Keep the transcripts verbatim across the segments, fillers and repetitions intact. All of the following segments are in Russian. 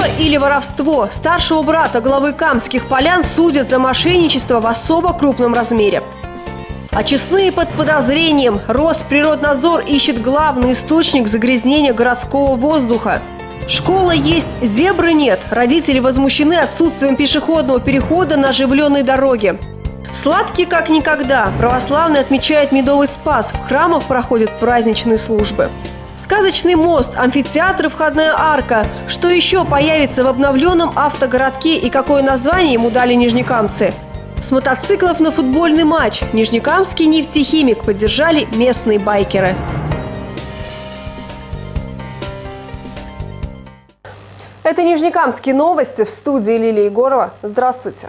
или воровство. Старшего брата главы Камских Полян судят за мошенничество в особо крупном размере. Очистные под подозрением. Росприроднадзор ищет главный источник загрязнения городского воздуха. Школа есть, зебры нет. Родители возмущены отсутствием пешеходного перехода на оживленной дороге. Сладкий как никогда. Православные отмечают Медовый Спас. В храмах проходят праздничные службы. Сказочный мост, амфитеатр и входная арка. Что еще появится в обновленном автогородке и какое название ему дали нижнекамцы? С мотоциклов на футбольный матч. Нижнекамский нефтехимик поддержали местные байкеры. Это Нижнекамские новости, в студии Лилия Егорова. Здравствуйте.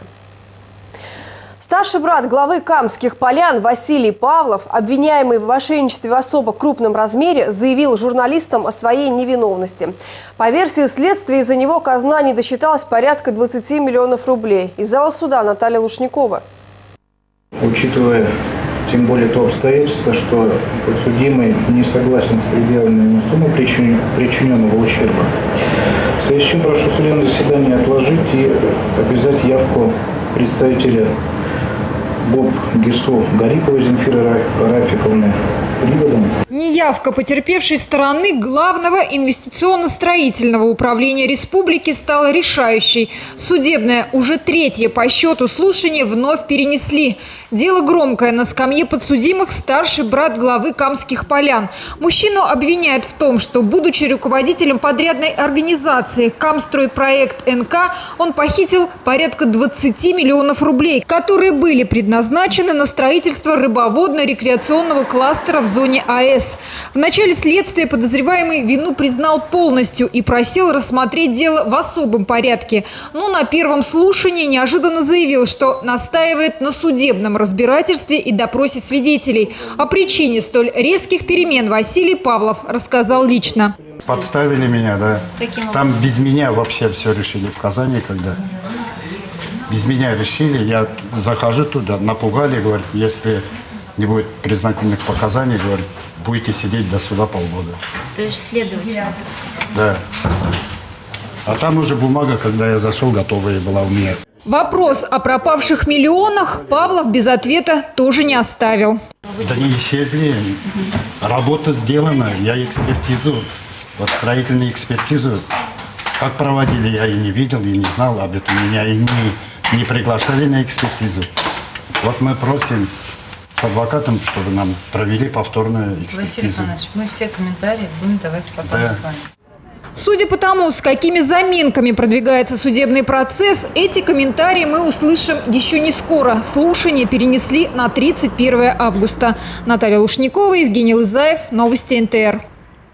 Старший брат главы Камских Полян Василий Павлов, обвиняемый в мошенничестве в особо крупном размере, заявил журналистам о своей невиновности. По версии следствия, из-за него казна не досчиталась порядка двадцати миллионов рублей. Из зала суда Наталья Лушникова. Учитывая тем более то обстоятельство, что подсудимый не согласен с предъявленной ему суммой причиненного ущерба, в связи с чем прошу судебное заседание отложить и обязать явку представителя БОП ГИСУ Гариповой Земфиры Рафиковны приводом. Неявка потерпевшей стороны Главного инвестиционно-строительного управления республики стала решающей. Судебное, уже третье по счету слушание вновь перенесли. Дело громкое. На скамье подсудимых старший брат главы Камских Полян. Мужчину обвиняют в том, что, будучи руководителем подрядной организации «Камстройпроект эн ка», он похитил порядка двадцати миллионов рублей, которые были предназначены на строительство рыбоводно-рекреационного кластера в зоне а эс. В начале следствия подозреваемый вину признал полностью и просил рассмотреть дело в особом порядке. Но на первом слушании неожиданно заявил, что настаивает на судебном разбирательстве и допросе свидетелей. О причине столь резких перемен Василий Павлов рассказал лично. Подставили меня, да. Там без меня вообще все решили в Казани, когда без меня решили. Я захожу туда, напугали, говорят, если не будет признательных показаний, говорит, будете сидеть до суда полгода. То есть следователь, так сказать. Да. А там уже бумага, когда я зашел, готовая была у меня. Вопрос о пропавших миллионах Павлов без ответа тоже не оставил. Да не исчезли. Работа сделана. Я экспертизу, вот строительную экспертизу, как проводили, я и не видел, и не знал об этом. Меня и не, не приглашали на экспертизу. Вот мы просим с адвокатом, чтобы нам провели повторную экспертизу. Василий Иванович, мы все комментарии будем давать потом да. с вами. Судя по тому, с какими заминками продвигается судебный процесс, эти комментарии мы услышим еще не скоро. Слушание перенесли на тридцать первое августа. Наталья Лушникова, Евгений Лызаев. Новости эн тэ эр.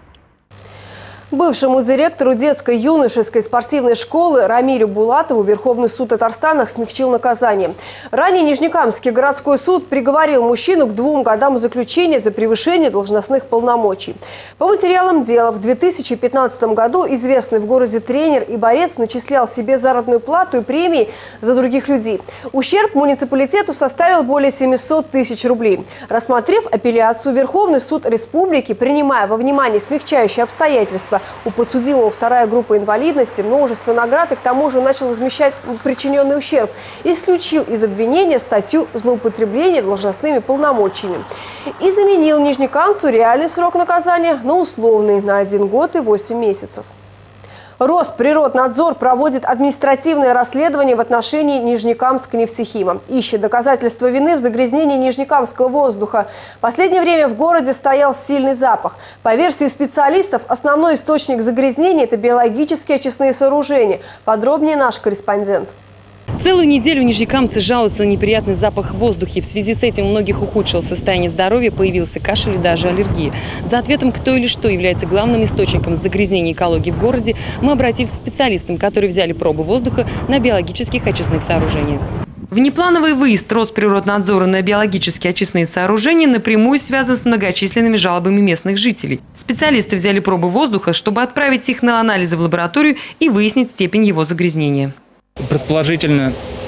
Бывшему директору детской юношеской спортивной школы Рамилю Булатову Верховный суд Татарстана смягчил наказание. Ранее Нижнекамский городской суд приговорил мужчину к двум годам заключения за превышение должностных полномочий. По материалам дела, в две тысячи пятнадцатом году известный в городе тренер и борец начислял себе заработную плату и премии за других людей. Ущерб муниципалитету составил более семисот тысяч рублей. Рассмотрев апелляцию, Верховный суд республики, принимая во внимание смягчающие обстоятельства, у подсудимого вторая группа инвалидности, множество наград и к тому же начал возмещать причиненный ущерб, исключил из обвинения статью «Злоупотребление должностными полномочиями» и заменил нижнекамцу реальный срок наказания на условный на один год и восемь месяцев. Росприроднадзор проводит административное расследование в отношении Нижнекамска нефтехима. Ищет доказательства вины в загрязнении нижнекамского воздуха. В последнее время в городе стоял сильный запах. По версии специалистов, основной источник загрязнения – это биологические очистные сооружения. Подробнее наш корреспондент. Целую неделю нижнекамцы жалуются на неприятный запах в воздухе. В связи с этим у многих ухудшилось состояние здоровья, появился кашель и даже аллергия. За ответом, кто или что является главным источником загрязнения экологии в городе, мы обратились к специалистам, которые взяли пробу воздуха на биологических очистных сооружениях. Внеплановый выезд Росприроднадзора на биологические очистные сооружения напрямую связан с многочисленными жалобами местных жителей. Специалисты взяли пробы воздуха, чтобы отправить их на анализы в лабораторию и выяснить степень его загрязнения. Предположительно,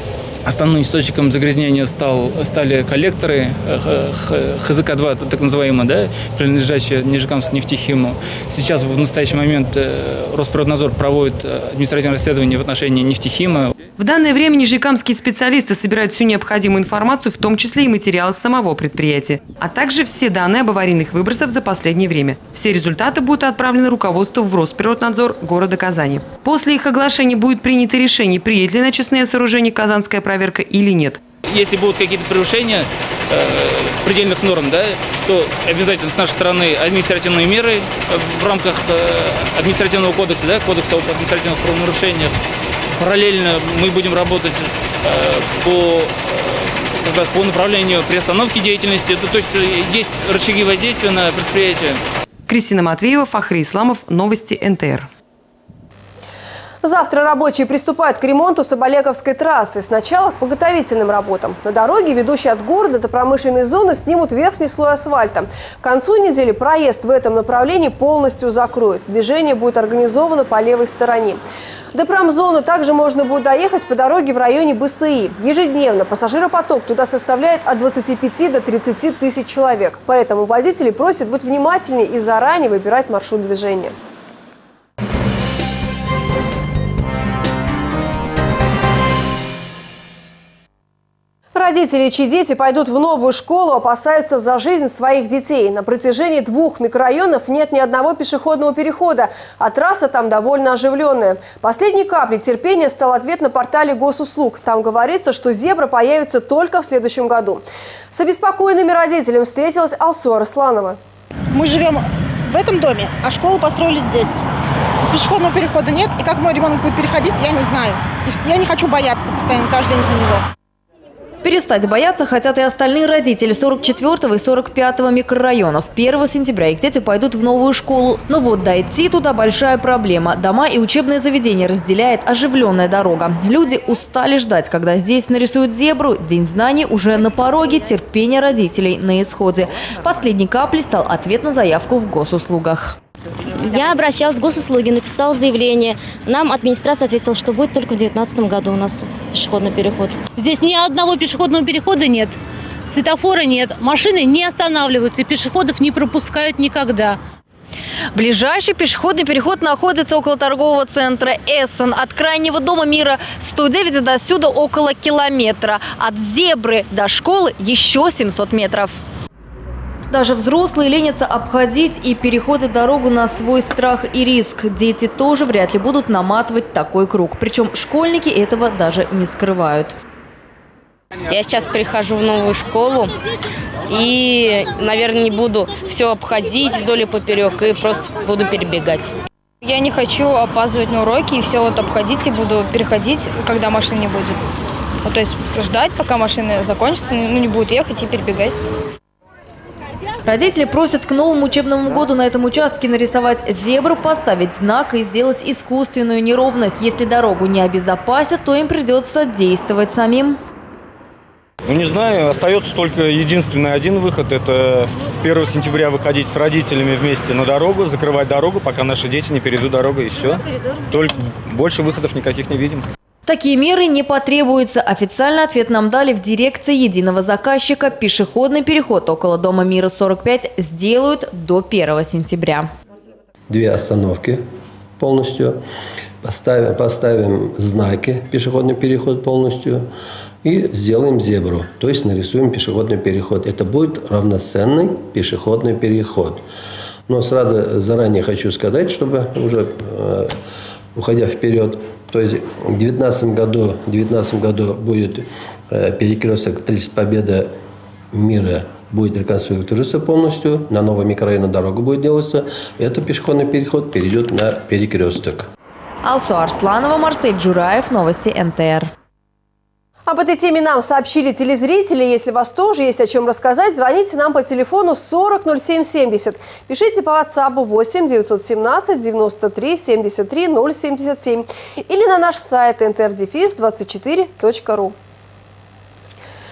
Основным источником загрязнения стал, стали коллекторы ха зэ ка два, так называемые, да, принадлежащие Нижнекамскому нефтехиму. Сейчас в настоящий момент Росприроднадзор проводит административное расследование в отношении нефтехима. В данное время нижнекамские специалисты собирают всю необходимую информацию, в том числе и материалы самого предприятия, а также все данные об аварийных выбросах за последнее время. Все результаты будут отправлены руководству в Росприроднадзор города Казани. После их оглашения будет принято решение, приедет ли на очистное сооружение казанская проверка или нет. Если будут какие-то превышения э, предельных норм, да, то обязательно с нашей стороны административные меры в рамках э, административного кодекса, да, кодекса об административных правонарушениях. Параллельно мы будем работать э, по, э, как раз по направлению приостановки деятельности. То, то есть есть рычаги воздействия на предприятие. Кристина Матвеева, Фахри Исламов, новости эн тэ эр. Завтра рабочие приступают к ремонту Соболековской трассы. Сначала к подготовительным работам. На дороге, ведущей от города до промышленной зоны, снимут верхний слой асфальта. К концу недели проезд в этом направлении полностью закроют. Движение будет организовано по левой стороне. До промзоны также можно будет доехать по дороге в районе бэ эс и. Ежедневно пассажиропоток туда составляет от двадцати пяти до тридцати тысяч человек. Поэтому водители просят быть внимательнее и заранее выбирать маршрут движения. Родители, чьи дети пойдут в новую школу, опасаются за жизнь своих детей. На протяжении двух микрорайонов нет ни одного пешеходного перехода, а трасса там довольно оживленная. Последней каплей терпения стал ответ на портале госуслуг. Там говорится, что зебра появится только в следующем году. С обеспокоенными родителями встретилась Алсу Арсланова. Мы живем в этом доме, а школу построили здесь. Пешеходного перехода нет, и как мой ребенок будет переходить, я не знаю. Я не хочу бояться постоянно каждый день за него. Перестать бояться хотят и остальные родители сорок четвёртого и сорок пятого микрорайонов. первого сентября их дети пойдут в новую школу. Но вот дойти туда большая проблема. Дома и учебные заведения разделяет оживленная дорога. Люди устали ждать, когда здесь нарисуют зебру. День знаний уже на пороге, терпение родителей на исходе. Последней каплей стал ответ на заявку в госуслугах. Я обращалась в госуслуги, написала заявление. Нам администрация ответила, что будет только в две тысячи девятнадцатом году у нас пешеходный переход. Здесь ни одного пешеходного перехода нет, светофора нет, машины не останавливаются, пешеходов не пропускают никогда. Ближайший пешеходный переход находится около торгового центра Эссен. От крайнего дома мира сто девять до сюда около километра. От зебры до школы еще семьсот метров. Даже взрослые ленятся обходить и переходят дорогу на свой страх и риск. Дети тоже вряд ли будут наматывать такой круг. Причем школьники этого даже не скрывают. Я сейчас перехожу в новую школу и, наверное, не буду все обходить вдоль и поперек и просто буду перебегать. Я не хочу опаздывать на уроки и все вот обходить и буду переходить, когда машины не будет. Вот, то есть ждать, пока машины закончатся, ну, не будет ехать и перебегать. Родители просят к новому учебному году на этом участке нарисовать зебру, поставить знак и сделать искусственную неровность. Если дорогу не обезопасят, то им придется действовать самим. Ну, не знаю, остается только единственный один выход. Это первого сентября выходить с родителями вместе на дорогу, закрывать дорогу, пока наши дети не перейдут дорогу, и все. Только больше выходов никаких не видим. Такие меры не потребуются. Официальный ответ нам дали в дирекции единого заказчика. Пешеходный переход около дома мира сорок пять сделают до первого сентября. Две остановки полностью. Поставим, поставим знаки, пешеходный переход полностью. И сделаем зебру, то есть нарисуем пешеходный переход. Это будет равноценный пешеходный переход. Но сразу заранее хочу сказать, чтобы уже э, уходя вперед, то есть в две тысячи девятнадцатом году, в две тысячи девятнадцатом году будет э, перекресток тридцать Победа мира, будет реконструироваться полностью, на новый микрорайон дорога будет делаться, это пешеходный переход перейдет на перекресток. Алсу Арсланова, Марсель Джураев, новости эн тэ эр. Об этой теме нам сообщили телезрители. Если у вас тоже есть о чем рассказать, звоните нам по телефону сорок ноль семь семьдесят. Пишите по ватсапу восемь девятьсот семнадцать девяносто три семьдесят три ноль семьдесят семь или на наш сайт эн тэ эр дефис двадцать четыре точка ру.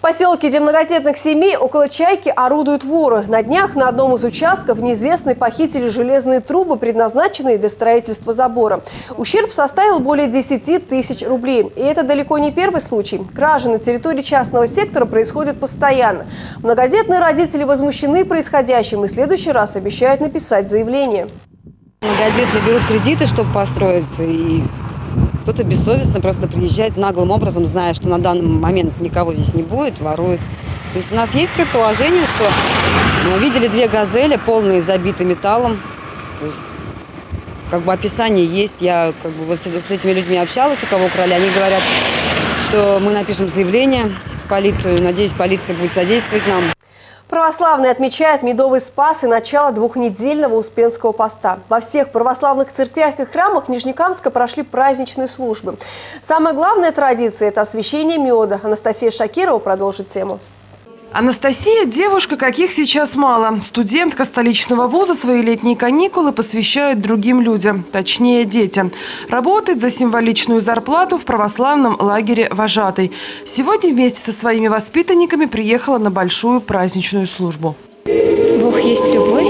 поселке для многодетных семей около Чайки орудуют воры. На днях на одном из участков неизвестные похитили железные трубы, предназначенные для строительства забора. Ущерб составил более десяти тысяч рублей. И это далеко не первый случай. Кражи на территории частного сектора происходят постоянно. Многодетные родители возмущены происходящим и в следующий раз обещают написать заявление. Многодетные берут кредиты, чтобы построиться, и кто-то бессовестно просто приезжает наглым образом, зная, что на данный момент никого здесь не будет, ворует. То есть у нас есть предположение, что видели две «Газели», полные забиты металлом. То есть, как бы описание есть. Я как бы вот с, с этими людьми общалась, у кого украли. Они говорят, что мы напишем заявление в полицию. Надеюсь, полиция будет содействовать нам. Православные отмечают Медовый Спас и начало двухнедельного Успенского поста. Во всех православных церквях и храмах Нижнекамска прошли праздничные службы. Самая главная традиция – это освящение меда. Анастасия Шакирова продолжит тему. Анастасия – девушка, каких сейчас мало. Студентка столичного вуза свои летние каникулы посвящает другим людям, точнее детям. Работает за символичную зарплату в православном лагере вожатой. Сегодня вместе со своими воспитанниками приехала на большую праздничную службу. Бог есть любовь,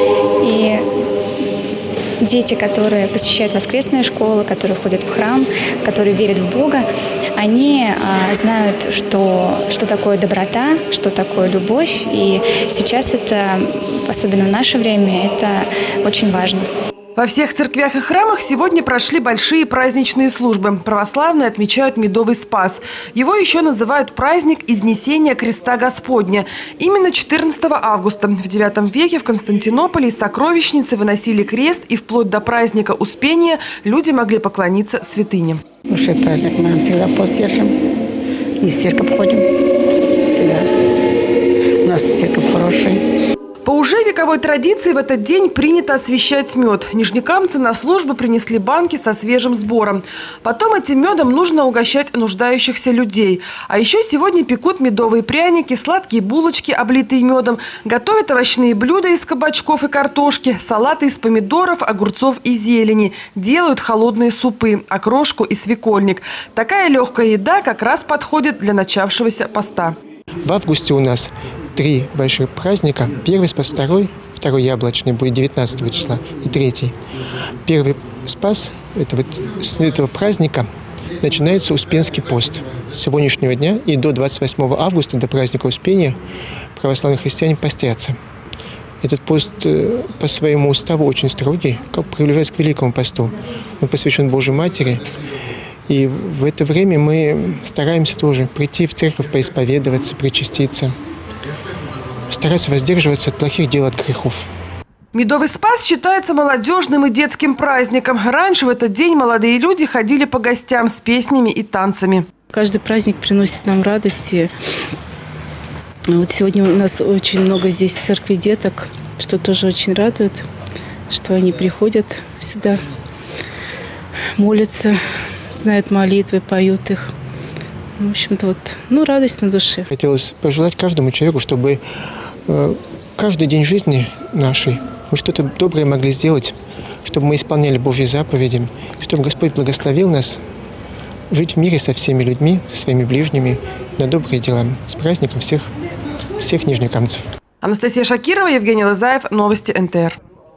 и дети, которые посещают воскресные школы, которые ходят в храм, которые верят в Бога, они а, знают, что, что такое доброта, что такое любовь. И сейчас это, особенно в наше время, это очень важно. Во всех церквях и храмах сегодня прошли большие праздничные службы. Православные отмечают Медовый Спас. Его еще называют праздник Изнесения Креста Господня. Именно четырнадцатого августа в девятом веке в Константинополе из сокровищницы выносили крест, и вплоть до праздника Успения люди могли поклониться святыне. Большой праздник, мы всегда пост держим и в церковь ходим. Всегда. У нас церковь хорошая. По уже вековой традиции в этот день принято освящать мед. Нижнекамцы на службу принесли банки со свежим сбором. Потом этим медом нужно угощать нуждающихся людей. А еще сегодня пекут медовые пряники, сладкие булочки, облитые медом, готовят овощные блюда из кабачков и картошки, салаты из помидоров, огурцов и зелени, делают холодные супы, окрошку и свекольник. Такая легкая еда как раз подходит для начавшегося поста. В августе у нас три больших праздника. Первый Спас, второй, второй яблочный будет девятнадцатого числа и третий. Первый Спас, это вот с этого праздника начинается Успенский пост. С сегодняшнего дня и до двадцать восьмого августа, до праздника Успения, православные христиане постятся. Этот пост по своему уставу очень строгий, приближается к Великому посту. Он посвящен Божьей Матери. И в это время мы стараемся тоже прийти в церковь, поисповедоваться, причаститься. Стараться воздерживаться от плохих дел, от грехов. Медовый Спас считается молодежным и детским праздником. Раньше в этот день молодые люди ходили по гостям с песнями и танцами. Каждый праздник приносит нам радости. Вот сегодня у нас очень много здесь в церкви деток, что тоже очень радует, что они приходят сюда, молятся, знают молитвы, поют их. В общем-то, вот, ну, радость на душе. Хотелось пожелать каждому человеку, чтобы э, каждый день жизни нашей мы что-то доброе могли сделать, чтобы мы исполняли Божьи заповеди, чтобы Господь благословил нас жить в мире со всеми людьми, со своими ближними, на добрые дела. С праздником всех, всех нижнекамцев. Анастасия Шакирова, Евгений Лызаев, новости эн тэ эр.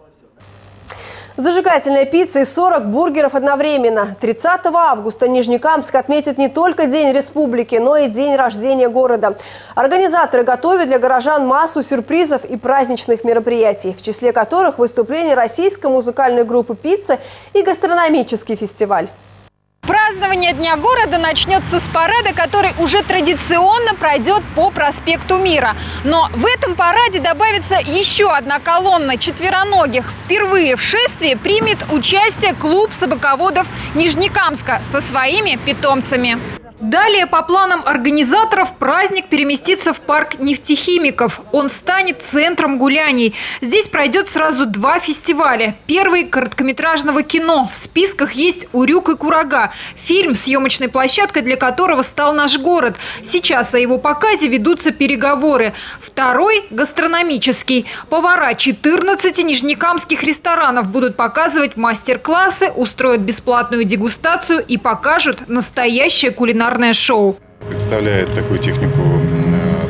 Зажигательная пицца и сорок бургеров одновременно. тридцатого августа Нижнекамск отметит не только День Республики, но и день рождения города. Организаторы готовят для горожан массу сюрпризов и праздничных мероприятий, в числе которых выступление российской музыкальной группы «Пицца» и гастрономический фестиваль. Празднование Дня города начнется с парада, который уже традиционно пройдет по проспекту Мира. Но в этом параде добавится еще одна колонна четвероногих. Впервые в шествии примет участие клуб собаководов Нижнекамска со своими питомцами. Далее, по планам организаторов, праздник переместится в парк нефтехимиков. Он станет центром гуляний. Здесь пройдет сразу два фестиваля. Первый – короткометражного кино. В списках есть «Урюк и курага» – фильм, съемочной площадкой для которого стал наш город. Сейчас о его показе ведутся переговоры. Второй – гастрономический. Повара четырнадцати нижнекамских ресторанов будут показывать мастер-классы, устроят бесплатную дегустацию и покажут настоящее кулинарное шоу. Представляет такую технику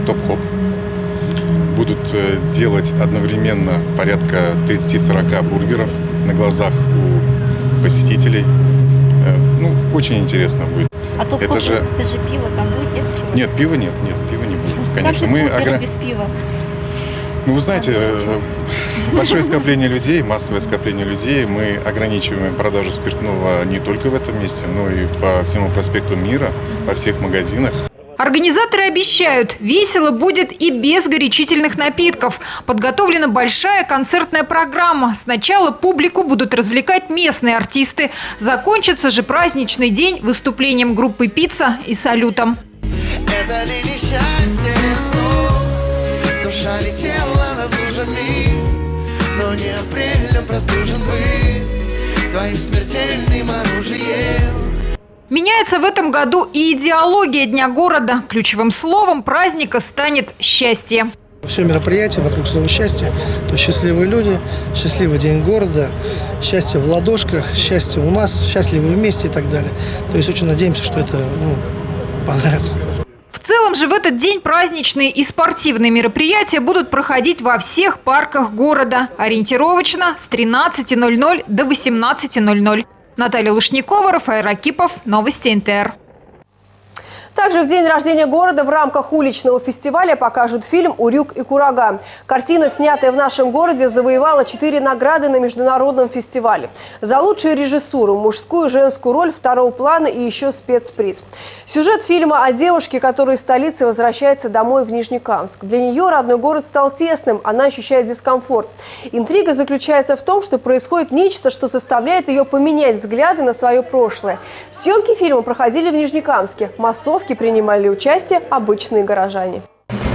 топ-хоп. Будут делать одновременно порядка тридцати-сорока бургеров на глазах у посетителей. Ну, очень интересно будет. А топ-хоп, это же... это же пиво там будет, нет? Нет, пива нет, нет, пива не будет. Конечно, мы огр... без пива. Ну, вы знаете, большое скопление людей, массовое скопление людей. Мы ограничиваем продажу спиртного не только в этом месте, но и по всему проспекту Мира, во всех магазинах. Организаторы обещают, весело будет и без горячительных напитков. Подготовлена большая концертная программа. Сначала публику будут развлекать местные артисты. Закончится же праздничный день выступлением группы «Пицца» и салютом. Это ли не счастье, но душа летела над лужами, но не апрелем простужен быть твоим смертельным оружием. Меняется в этом году и идеология Дня города. Ключевым словом праздника станет счастье. Все мероприятие вокруг слова «счастье». То есть счастливые люди, счастливый день города, счастье в ладошках, счастье у нас, счастливы вместе и так далее. То есть очень надеемся, что это ну, понравится. В целом же в этот день праздничные и спортивные мероприятия будут проходить во всех парках города. Ориентировочно с тринадцати ноль-ноль до восемнадцати ноль-ноль. Наталья Лушникова, Рафаэль Ракипов. Новости эн тэ эр. Также в день рождения города в рамках уличного фестиваля покажут фильм «Урюк и курага». Картина, снятая в нашем городе, завоевала четыре награды на международном фестивале. За лучшую режиссуру, мужскую и женскую роль второго плана и еще спецприз. Сюжет фильма о девушке, которая из столицы возвращается домой в Нижнекамск. Для нее родной город стал тесным, она ощущает дискомфорт. Интрига заключается в том, что происходит нечто, что заставляет ее поменять взгляды на свое прошлое. Съемки фильма проходили в Нижнекамске. Массовки принимали участие обычные горожане.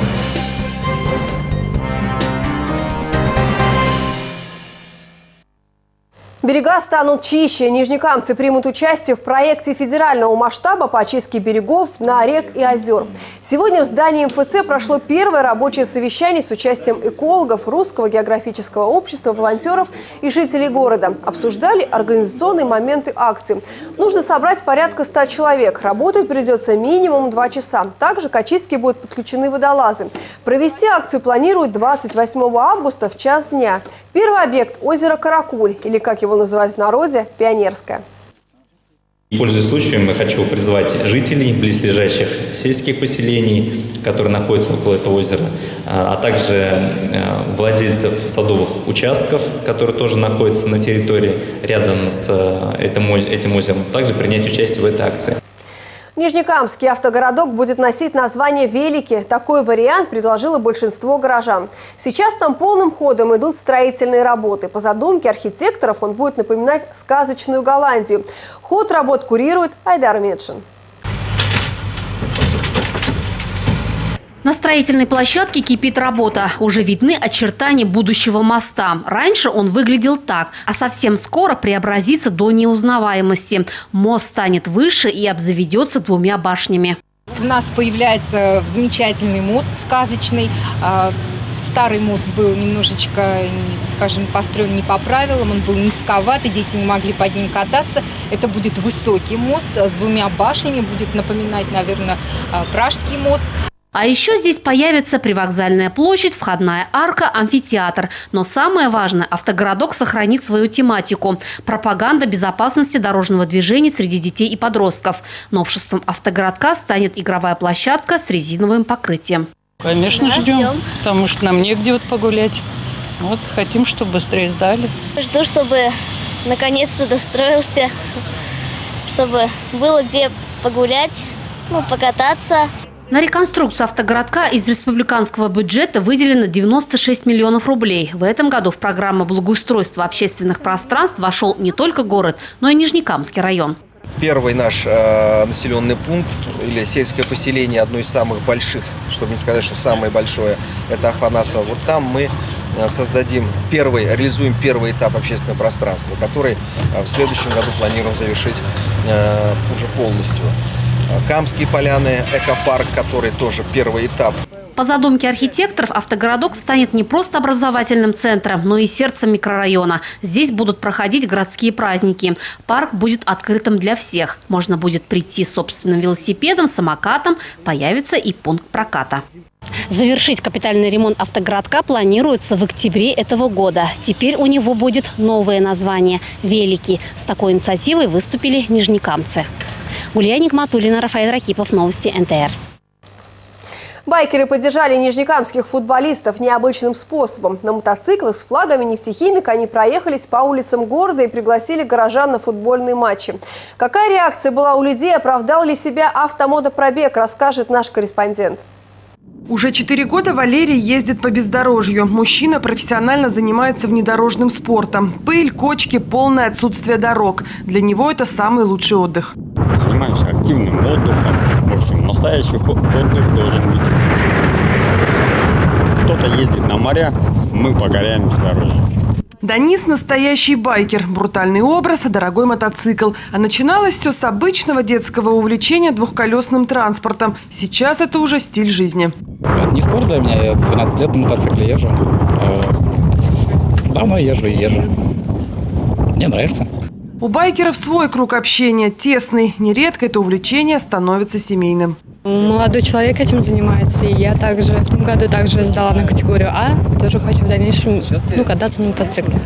Берега станут чище. Нижнекамцы примут участие в проекте федерального масштаба по очистке берегов, на рек и озер. Сегодня в здании эм эф цэ прошло первое рабочее совещание с участием экологов, Русского географического общества, волонтеров и жителей города. Обсуждали организационные моменты акции. Нужно собрать порядка ста человек. Работать придется минимум два часа. Также к очистке будут подключены водолазы. Провести акцию планируют двадцать восьмого августа в час дня. Первый объект – озеро Каракуль, или, как его называют в народе, Пионерское. Пользуясь случаем, я хочу призвать жителей близлежащих сельских поселений, которые находятся около этого озера, а также владельцев садовых участков, которые тоже находятся на территории рядом с этим, этим озером, также принять участие в этой акции. Нижнекамский автогородок будет носить название «Великий». Такой вариант предложило большинство горожан. Сейчас там полным ходом идут строительные работы. По задумке архитекторов он будет напоминать сказочную Голландию. Ход работ курирует Айдар Медшин. На строительной площадке кипит работа. Уже видны очертания будущего моста. Раньше он выглядел так, а совсем скоро преобразится до неузнаваемости. Мост станет выше и обзаведется двумя башнями. У нас появляется замечательный мост сказочный. Старый мост был немножечко, скажем, построен не по правилам, он был низковат, и дети не могли под ним кататься. Это будет высокий мост с двумя башнями, будет напоминать, наверное, Пражский мост. А еще здесь появится привокзальная площадь, входная арка, амфитеатр. Но самое важное – автогородок сохранит свою тематику – пропаганда безопасности дорожного движения среди детей и подростков. Новшеством автогородка станет игровая площадка с резиновым покрытием. Конечно, ждем, потому что нам негде вот погулять. Вот хотим, чтобы быстрее сдали. Жду, чтобы наконец-то достроился, чтобы было где погулять, ну, покататься. На реконструкцию автогородка из республиканского бюджета выделено девяносто шесть миллионов рублей. В этом году в программу благоустройства общественных пространств вошел не только город, но и Нижнекамский район. Первый наш э, населенный пункт или сельское поселение, одно из самых больших, чтобы не сказать, что самое большое, это Афанасово. Вот там мы создадим первый, реализуем первый этап общественного пространства, который э, в следующем году планируем завершить э, уже полностью. Камские поляны, экопарк, который тоже первый этап. По задумке архитекторов, автогородок станет не просто образовательным центром, но и сердцем микрорайона. Здесь будут проходить городские праздники. Парк будет открытым для всех. Можно будет прийти с собственным велосипедом, самокатом, появится и пункт проката. Завершить капитальный ремонт автоградка планируется в октябре этого года. Теперь у него будет новое название – «Великий». С такой инициативой выступили нижнекамцы. Гулия Нигматуллина, Рафаэль Ракипов, новости эн тэ эр. Байкеры поддержали нижнекамских футболистов необычным способом. На мотоциклах с флагами нефтехимика они проехались по улицам города и пригласили горожан на футбольные матчи. Какая реакция была у людей, оправдал ли себя автомотопробег, расскажет наш корреспондент. Уже четыре года Валерий ездит по бездорожью. Мужчина профессионально занимается внедорожным спортом. Пыль, кочки, полное отсутствие дорог. Для него это самый лучший отдых. Занимаемся активным отдыхом. В общем, настоящий отдых должен быть. Кто-то ездит на моря, мы покоряем бездорожье. Данис – настоящий байкер. Брутальный образ, дорогой мотоцикл. А начиналось все с обычного детского увлечения двухколесным транспортом. Сейчас это уже стиль жизни. Это не спорт для меня. Я с двенадцати лет на мотоцикле езжу. Давно езжу и езжу. Мне нравится. У байкеров свой круг общения, тесный. Нередко это увлечение становится семейным. Молодой человек этим занимается, и я также в том году также сдала на категорию А. Тоже хочу в дальнейшем ну, кататься на мотоцикле.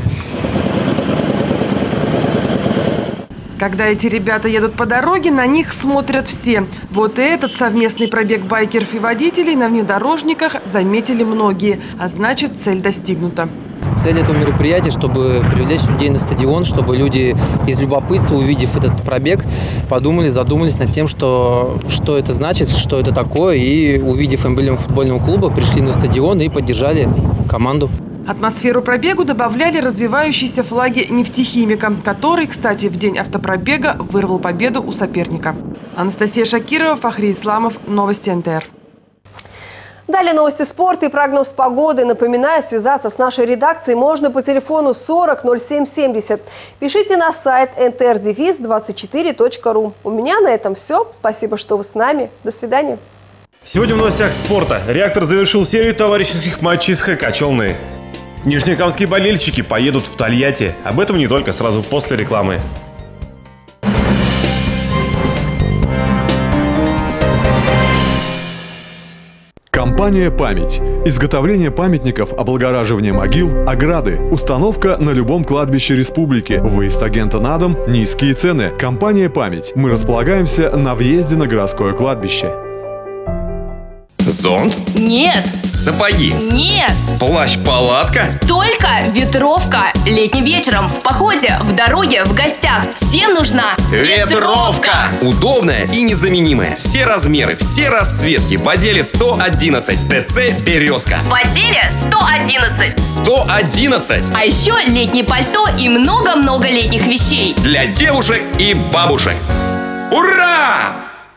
Когда эти ребята едут по дороге, на них смотрят все. Вот и этот совместный пробег байкеров и водителей на внедорожниках заметили многие. А значит, цель достигнута. Цель этого мероприятия, чтобы привлечь людей на стадион, чтобы люди из любопытства, увидев этот пробег, подумали, задумались над тем, что, что это значит, что это такое. И, увидев эмблему футбольного клуба, пришли на стадион и поддержали команду. Атмосферу пробегу добавляли развивающиеся флаги нефтехимика, который, кстати, в день автопробега вырвал победу у соперника. Анастасия Шакирова, Фахри Исламов, новости эн тэ эр. Далее новости спорта и прогноз погоды. Напоминаю, связаться с нашей редакцией можно по телефону сорок ноль семь семьдесят. Пишите на сайт эн тэ эр девиз двадцать четыре точка ру. У меня на этом все. Спасибо, что вы с нами. До свидания. Сегодня в новостях спорта. Реактор завершил серию товарищеских матчей с ХК «Челны». Нижнекамские болельщики поедут в Тольятти. Об этом не только, сразу после рекламы. Компания «Память». Изготовление памятников, облагораживание могил, ограды. Установка на любом кладбище республики. Выезд агента на дом, низкие цены. Компания «Память». Мы располагаемся на въезде на городское кладбище. Зонт? Нет. Сапоги? Нет. Плащ-палатка? Только ветровка. Летним вечером, в походе, в дороге, в гостях. Всем нужна ветровка. Удобная и незаменимая. Все размеры, все расцветки в отделе сто одиннадцать. ТЦ «Березка». В отделе сто одиннадцать. сто одиннадцать. А еще летнее пальто и много-много летних вещей. Для девушек и бабушек. Ура!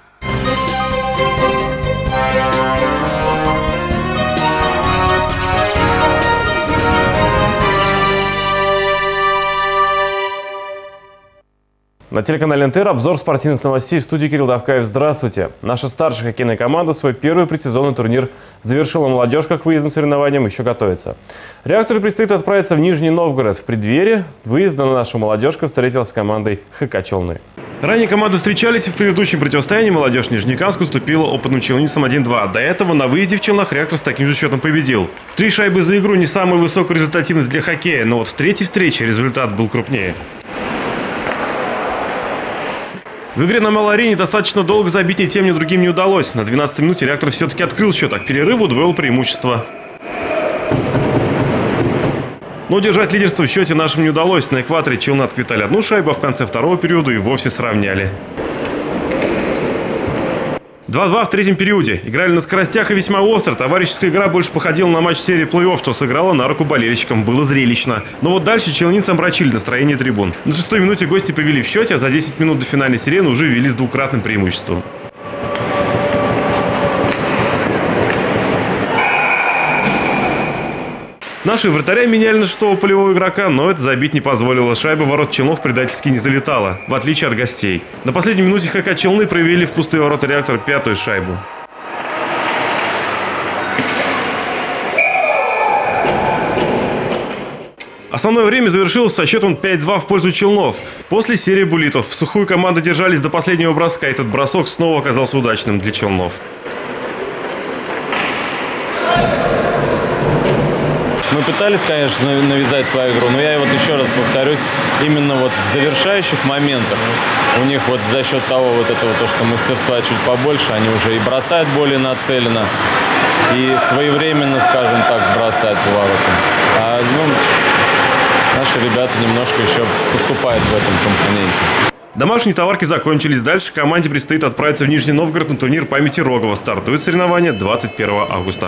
На телеканале эн тэ эр обзор спортивных новостей. В студии Кирилл Давкаев. Здравствуйте. Наша старшая хоккейная команда свой первый предсезонный турнир завершила. Молодежка к выездным соревнованиям еще готовится. Реактору предстоит отправиться в Нижний Новгород. В преддверии выезда на нашу молодежку встретилась с командой ХК «Челны». Ранее команды встречались, и в предыдущем противостоянии молодежь Нижнекамска уступила опытным челнинцам один-два. До этого на выезде в Челнах Реактор с таким же счетом победил. Три шайбы за игру — не самая высокая результативность для хоккея, но вот в третьей встрече результат был крупнее. В игре на малой арене достаточно долго забить ни тем, ни другим не удалось. На двенадцатой минуте Реактор все-таки открыл счет, а к перерыву удвоил преимущество. Но удержать лидерство в счете нашим не удалось. На экваторе Челны отквитали одну шайбу, а в конце второго периода и вовсе сравняли. два-два в третьем периоде. Играли на скоростях и весьма остро. Товарищеская игра больше походила на матч серии плей-офф, что сыграло на руку болельщикам. Было зрелищно. Но вот дальше челнинцы омрачили настроение трибун. На шестой минуте гости повели в счете, а за десять минут до финальной сирены уже вели с двукратным преимуществом. Наши вратаря меняли на шестого полевого игрока, но это забить не позволило. Шайба ворот Челнов предательски не залетала, в отличие от гостей. На последней минуте ХК Челны провели в пустые ворота Реактора пятую шайбу. Основное время завершилось со счетом пять-два в пользу Челнов. После серии буллитов в сухую команды держались до последнего броска. Этот бросок снова оказался удачным для Челнов. пытались, конечно, навязать свою игру, но я вот еще раз повторюсь, именно вот в завершающих моментах у них вот за счет того вот этого, то, что мастерства чуть побольше, они уже и бросают более нацеленно, и своевременно, скажем так, бросают по воротам. А, ну, наши ребята немножко еще уступают в этом компоненте. Домашние товарки закончились. Дальше команде предстоит отправиться в Нижний Новгород на турнир памяти Рогова. Стартует соревнование двадцать первого августа.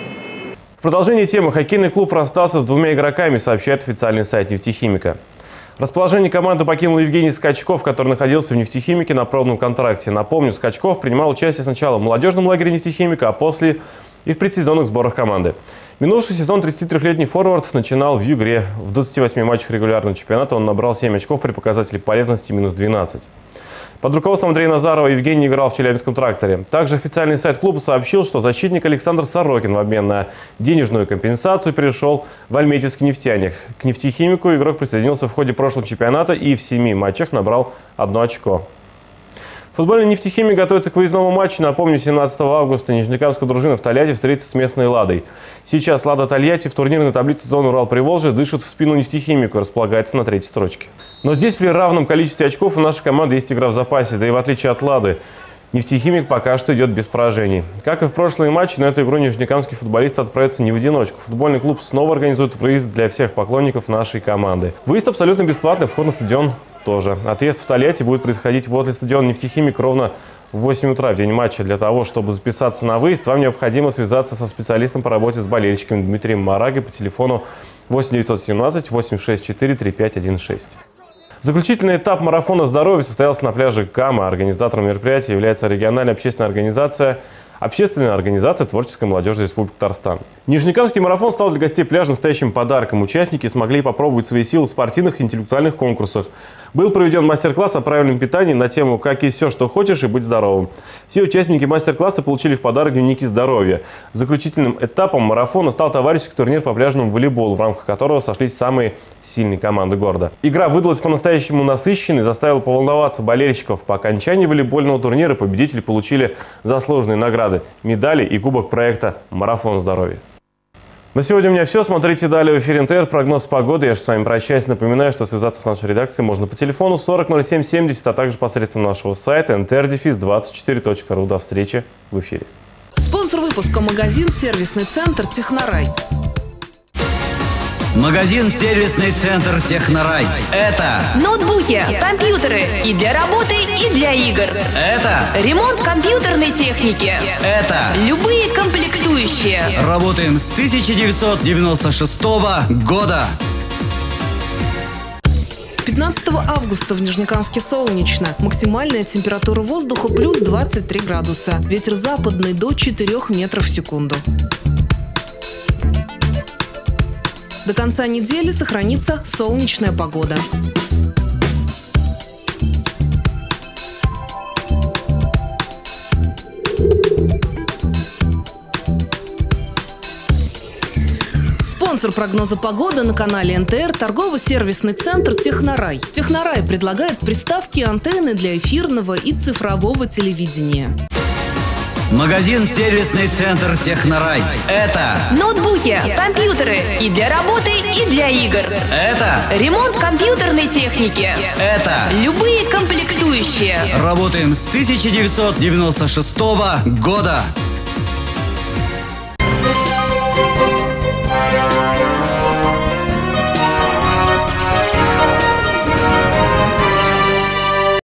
В продолжении темы хоккейный клуб расстался с двумя игроками, сообщает официальный сайт «Нефтехимика». Расположение команды покинул Евгений Скачков, который находился в «Нефтехимике» на пробном контракте. Напомню, Скачков принимал участие сначала в молодежном лагере «Нефтехимика», а после и в предсезонных сборах команды. Минувший сезон тридцатитрёхлетний форвард начинал в Югре. В двадцати восьми матчах регулярного чемпионата он набрал семь очков при показателе полезности минус двенадцать. Под руководством Андрея Назарова Евгений играл в Челябинском «Тракторе». Также официальный сайт клуба сообщил, что защитник Александр Сорокин в обмен на денежную компенсацию перешел в Альметьевский «Нефтяник». К «Нефтехимику» игрок присоединился в ходе прошлого чемпионата и в семи матчах набрал одно очко. Футбольный «Нефтехимик» готовится к выездному матчу. Напомню, семнадцатого августа нижнекамская дружина в Тольятти встретится с местной «Ладой». Сейчас «Лада» Тольятти в турнирной таблице зоны Урал-Приволжье дышит в спину «Нефтехимику», располагается на третьей строчке. Но здесь при равном количестве очков у нашей команды есть игра в запасе. Да и в отличие от «Лады», «Нефтехимик» пока что идет без поражений. Как и в прошлые матчи, на эту игру нижнекамские футболисты отправятся не в одиночку. Футбольный клуб снова организует выезд для всех поклонников нашей команды. Выезд абсолютно бесплатный, вход на стадион тоже. Отъезд в Тольятти будет происходить возле стадиона «Нефтехимик» ровно в восемь утра в день матча. Для того, чтобы записаться на выезд, вам необходимо связаться со специалистом по работе с болельщиками Дмитрием Марагой по телефону восемь девятьсот семнадцать восемьсот шестьдесят четыре тридцать пять одиннадцать шесть. Заключительный этап марафона здоровья состоялся на пляже Кама. Организатором мероприятия является региональная общественная организация Общественная организация творческой молодежи Республики Татарстан. Нижнекамский марафон стал для гостей пляжа настоящим подарком. Участники смогли попробовать свои силы в спортивных и интеллектуальных конкурсах. Был проведен мастер-класс о правильном питании на тему «Как есть все, что хочешь, и быть здоровым». Все участники мастер-класса получили в подарок дневники здоровья. Заключительным этапом марафона стал товарищеский турнир по пляжному волейболу, в рамках которого сошлись самые сильные команды города. Игра выдалась по-настоящему насыщенной, заставила поволноваться болельщиков. По окончании волейбольного турнира победители получили заслуженные награды, медали и кубок проекта «Марафон здоровья». На сегодня у меня все. Смотрите далее в эфире эн тэ эр. Прогноз погоды. Я же с вами прощаюсь. Напоминаю, что связаться с нашей редакцией можно по телефону сорок ноль семь семьдесят, а также посредством нашего сайта эн тэ эр двадцать четыре точка ру. До встречи в эфире. Спонсор выпуска — магазин «Сервисный центр Технорай». Магазин «Сервисный центр Технорай». Это ноутбуки, компьютеры и для работы, и для игр. Это ремонт компьютерной техники. Это любые комплектующие. Работаем с тысяча девятьсот девяносто шестого года. пятнадцатого августа в Нижнекамске солнечно. Максимальная температура воздуха плюс двадцать три градуса. Ветер западный до четырёх метров в секунду. До конца недели сохранится солнечная погода. Спонсор прогноза погоды на канале эн тэ эр — торгово-сервисный центр «Технорай». «Технорай» предлагает приставки и антенны для эфирного и цифрового телевидения. Магазин «Сервисный центр Технорай». Это ноутбуки, компьютеры и для работы, и для игр. Это ремонт компьютерной техники. Это любые комплектующие. Работаем с тысяча девятьсот девяносто шестого года.